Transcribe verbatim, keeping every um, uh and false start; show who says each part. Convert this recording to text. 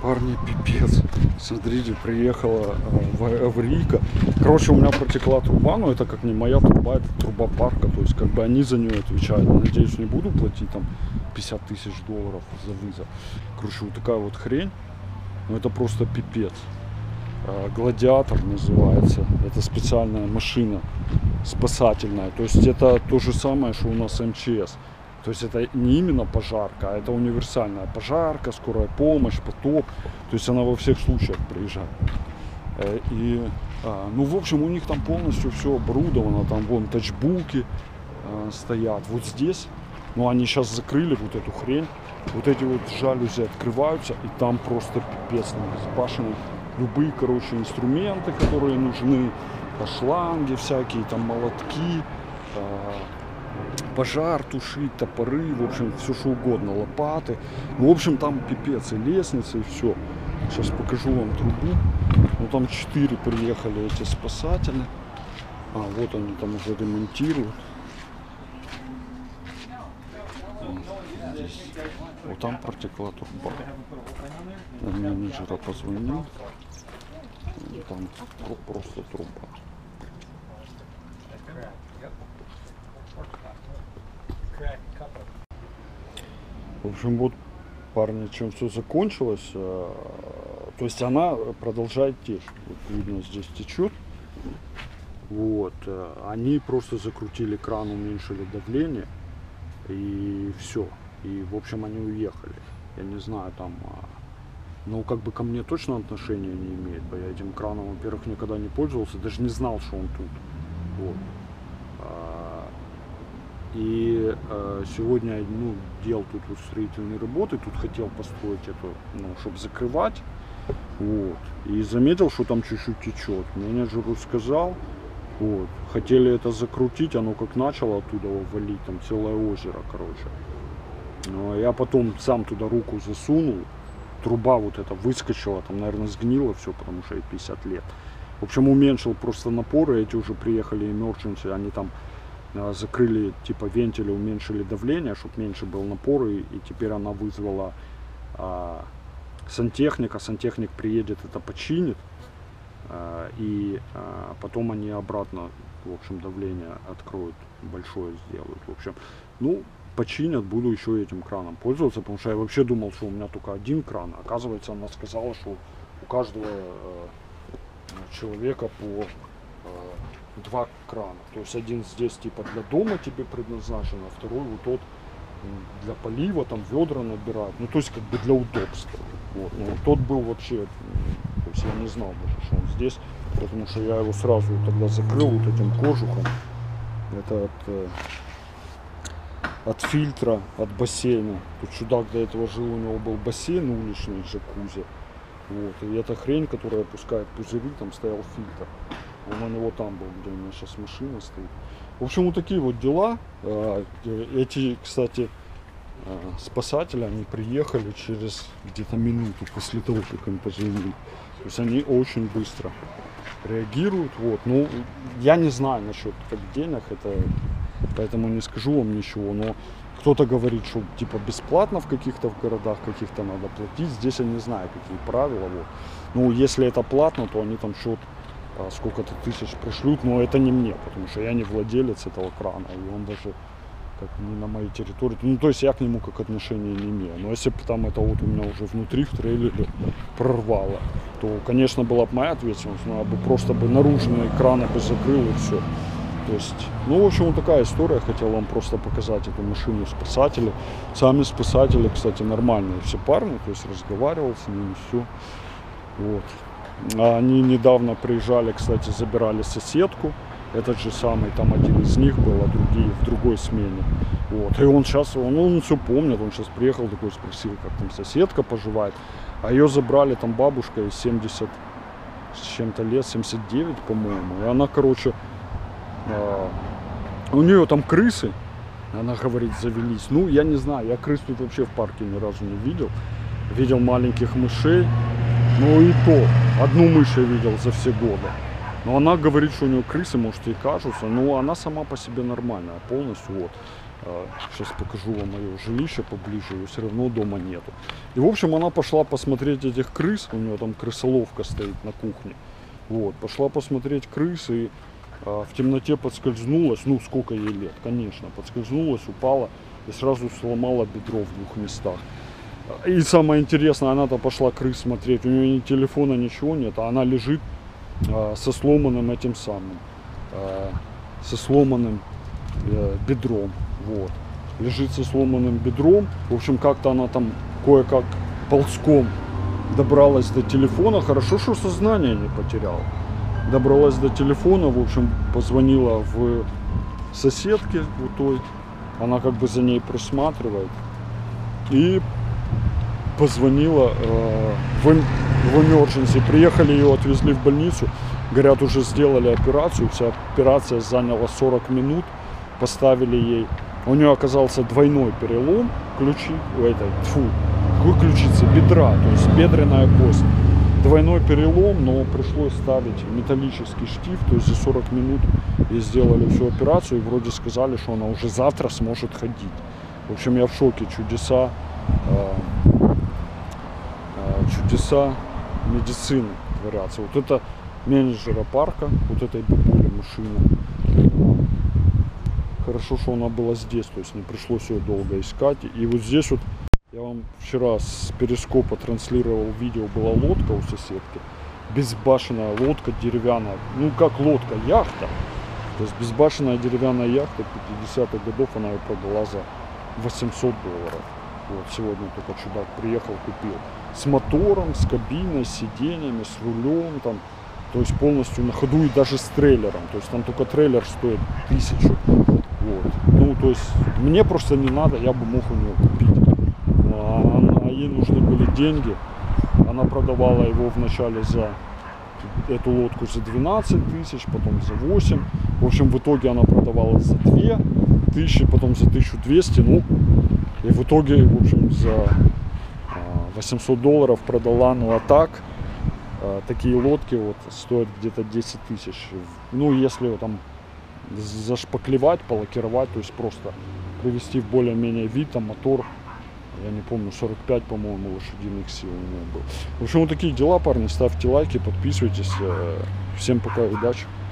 Speaker 1: Парни, пипец. Смотрите, приехала э, аварийка. Короче, у меня протекла труба, но это как не моя труба, это труба парка. То есть, как бы они за нее отвечают. Надеюсь, не буду платить там пятьдесят тысяч долларов за вызов. Короче, вот такая вот хрень. Ну, это просто пипец. Э, Гладиатор называется. Это специальная машина спасательная. То есть, это то же самое, что у нас эм че эс. То есть это не именно пожарка, а это универсальная пожарка, скорая помощь, потоп. То есть она во всех случаях приезжает. И, а, ну, в общем, у них там полностью все оборудовано. Там вон тачбуки а, стоят. Вот здесь, ну, они сейчас закрыли вот эту хрень. Вот эти вот жалюзи открываются, и там просто пипец забашены. Любые, короче, инструменты, которые нужны. Шланги всякие, там молотки. А, пожар тушить, топоры, в общем, все что угодно, лопаты. Ну, в общем, там пипец, и лестница, и все. Сейчас покажу вам трубу. Ну, там четыре приехали эти спасатели. А, вот они там уже ремонтируют. Вот здесь. Вот там протекла труба. Я менеджера позвонил. Там просто труба. В общем, вот, парни, чем все закончилось. То есть она продолжает течь. Вот видно, здесь течет. Вот. Они просто закрутили кран, уменьшили давление. И все. И, в общем, они уехали. Я не знаю, там... Ну, как бы ко мне точно отношения не имеет. Я этим краном, во-первых, никогда не пользовался. Даже не знал, что он тут. Вот. И э, сегодня, ну, делал тут вот строительные работы, тут хотел построить эту, ну, чтобы закрывать, вот, и заметил, что там чуть-чуть течет. Менеджеру сказал, вот, хотели это закрутить, оно как начало оттуда валить, там целое озеро, короче. Но я потом сам туда руку засунул, труба вот эта выскочила, там, наверное, сгнило все, потому что ей пятьдесят лет. В общем, уменьшил просто напоры, эти уже приехали emergency, они там закрыли типа вентили, уменьшили давление, чтобы меньше был напор, и, и теперь она вызвала а, сантехника, сантехник приедет, это починит, а, и а, потом они обратно, в общем, давление откроют, большое сделают. В общем, ну, починят, буду еще этим краном пользоваться, потому что я вообще думал, что у меня только один кран. Оказывается, она сказала, что у каждого э, человека по два крана. То есть один здесь типа для дома тебе предназначен, а второй вот тот для полива, там ведра набирать. Ну, то есть как бы для удобства. Вот. Ну, вот тот был вообще, то есть я не знал даже, что он здесь, потому что я его сразу тогда закрыл вот этим кожухом. Это от, э, от фильтра, от бассейна. Тут чудак до этого жил, у него был бассейн уличный, джакузи. Вот. И эта хрень, которая пускает пузыри, там стоял фильтр. Он у него там был, где у меня сейчас машина стоит. В общем, вот такие вот дела. Эти, кстати, спасатели, они приехали через где-то минуту после того, как им позвонили. То есть они очень быстро реагируют. Вот. Ну, я не знаю насчет как денег, это, поэтому не скажу вам ничего. Но кто-то говорит, что типа бесплатно в каких-то в городах, каких-то надо платить. Здесь я не знаю, какие правила. Вот. Ну, если это платно, то они там счет сколько-то тысяч пришлют, но это не мне, потому что я не владелец этого крана, и он даже как не на моей территории. Ну, то есть я к нему как отношения не имею. Но если бы там это вот у меня уже внутри в трейлере прорвало, то, конечно, была бы моя ответственность, но я бы просто бы наружные краны бы закрыл и все. То есть, ну, в общем, вот такая история. Хотел вам просто показать эту машину спасателей. Сами спасатели, кстати, нормальные все парни, то есть разговаривал с ними, все. Вот. Они недавно приезжали, кстати, забирали соседку. Этот же самый, там один из них был, а другие в другой смене. Вот. И он сейчас, он, он все помнит, он сейчас приехал такой, спросил, как там соседка поживает. А ее забрали, там бабушка из семидесяти с чем-то лет, семьдесят девять, по-моему. И она, короче, э, у нее там крысы, она говорит, завелись. Ну, я не знаю, я крыс тут вообще в парке ни разу не видел. Видел маленьких мышей. Ну и то, одну мышь я видел за все годы. Но она говорит, что у нее крысы, может, и кажутся, но она сама по себе нормальная, полностью. Вот. Сейчас покажу вам мое жилище поближе, ее все равно дома нету. И в общем она пошла посмотреть этих крыс, у нее там крысоловка стоит на кухне. Вот, пошла посмотреть крыс и а, в темноте подскользнулась, ну сколько ей лет, конечно, подскользнулась, упала и сразу сломала бедро в двух местах. И самое интересное, она-то пошла крыс смотреть, у нее ни телефона, ничего нет, а она лежит а, со сломанным этим самым, а, со сломанным а, бедром, вот, лежит со сломанным бедром, в общем, как-то она там кое-как ползком добралась до телефона, хорошо, что сознание не потеряла, добралась до телефона, в общем, позвонила в соседке у той, она как бы за ней присматривает, и позвонила э, в, в emergency, приехали, ее отвезли в больницу, говорят, уже сделали операцию, вся операция заняла сорок минут, поставили ей, у нее оказался двойной перелом ключи, этой, тьфу, какой ключицы, бедра, то есть бедренная кость, двойной перелом, но пришлось ставить металлический штифт, то есть за сорок минут и сделали всю операцию, и вроде сказали, что она уже завтра сможет ходить. В общем, я в шоке, чудеса, э, э, чудеса медицины творятся. Вот это менеджера парка, вот этой бабули машина. Хорошо, что она была здесь, то есть не пришлось ее долго искать. И вот здесь вот, я вам вчера с перископа транслировал видео, была лодка у соседки, безбашенная лодка деревянная, ну как лодка, яхта, то есть безбашенная деревянная яхта пятидесятых годов, она ее продала за восемьсот долларов. Вот сегодня только чудак приехал, купил, с мотором, с кабиной, с сиденьями, с рулем, там, то есть полностью на ходу и даже с трейлером, то есть там только трейлер стоит тысячу. Вот. Ну, то есть мне просто не надо, я бы мог у нее купить. А, она, ей нужны были деньги. Она продавала его вначале за эту лодку за двенадцать тысяч, потом за восемь. В общем, в итоге она продавала за две тысячи, потом за тысячу двести. Ну, и в итоге, в общем, за восемьсот долларов продала. Ну, а так, такие лодки вот стоят где-то десять тысяч. Ну, если там зашпаклевать, полакировать, то есть просто привести в более-менее вид, там мотор, я не помню, сорок пять, по-моему, лошадиных сил у него был. В общем, вот такие дела, парни, ставьте лайки, подписывайтесь, всем пока, удачи.